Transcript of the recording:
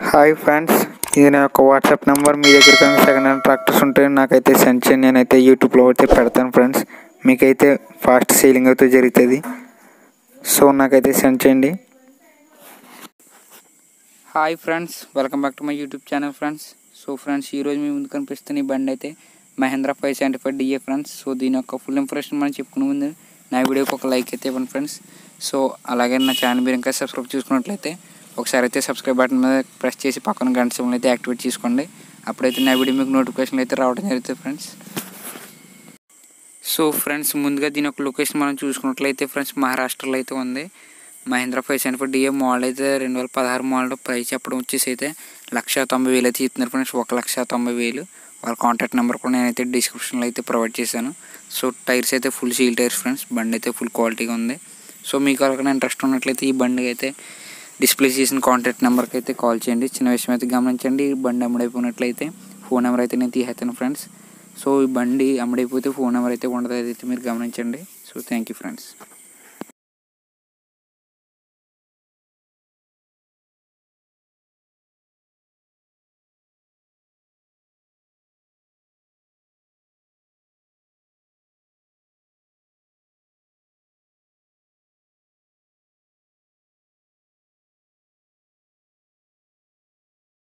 Hi friends, ఇది నా యొక్క వాట్సాప్ నెంబర్. మీ దగ్గర కానీ సెకండ్ హ్యాండ్ ట్రాక్టర్స్ ఉంటే నాకైతే సెండ్ చేయండి. నేనైతే యూట్యూబ్లో అయితే పెడతాను ఫ్రెండ్స్. మీకైతే ఫాస్ట్ సేలింగ్ అయితే జరుగుతుంది. సో నాకైతే సెండ్ చేయండి. Hi friends, welcome back to my YouTube channel friends. So friends, ఈరోజు మీ ముందు కనిపిస్తున్న ఈ బండి అయితే మహేంద్ర 575 DA ఫ్రెండ్స్. సో దీని యొక్క ఫుల్ ఇన్ఫర్మేషన్ మనం చెప్పుకునే ముందు నా వీడియోకి ఒక లైక్ అయితే ఇవ్వండి ఫ్రెండ్స్. సో అలాగే నా ఛానల్ మీరు ఇంకా సబ్స్క్రైబ్ చేసుకున్నట్లయితే ఒకసారి అయితే సబ్స్క్రైబ్ బటన్ మీద ప్రెస్ చేసి పక్కన గంట సింబల్ అయితే యాక్టివేట్ చేసుకోండి. అప్పుడైతే నా వీడియో మీకు నోటిఫికేషన్ అయితే రావడం జరుగుతుంది ఫ్రెండ్స్. సో ఫ్రెండ్స్, ముందుగా దీని యొక్క లొకేషన్ మనం చూసుకున్నట్లయితే ఫ్రెండ్స్ మహారాష్ట్రలో అయితే ఉంది. మహేంద్ర 575 DA మోడల్ అయితే 2016 మోడల్. ప్రైస్ చెప్పడం వచ్చేసి అయితే 1,90,000 అయితే ఇస్తున్నారు ఫ్రెండ్స్. 1,90,000. వాళ్ళ కాంటాక్ట్ నెంబర్ కూడా నేనైతే డిస్క్రిప్షన్లో అయితే ప్రొవైడ్ చేశాను. సో టైర్స్ అయితే ఫుల్ సీల్ టైర్స్ ఫ్రెండ్స్. బండి అయితే ఫుల్ క్వాలిటీగా ఉంది. సో మీకు ఎవరికైనా ఇంట్రెస్ట్ ఉన్నట్లయితే ఈ బండికి అయితే డిస్ప్లే చేసిన కాంటాక్ట్ నెంబర్కి అయితే కాల్ చేయండి. చిన్న విషయం అయితే గమనించండి, ఈ బండి అమ్ముడైపోయినట్లయితే ఫోన్ నెంబర్ అయితే నేను తీసేస్తాను ఫ్రెండ్స్. సో ఈ బండి అమ్ముడైపోతే ఫోన్ నెంబర్ అయితే ఉండదు, అదైతే మీరు గమనించండి. So thank you friends.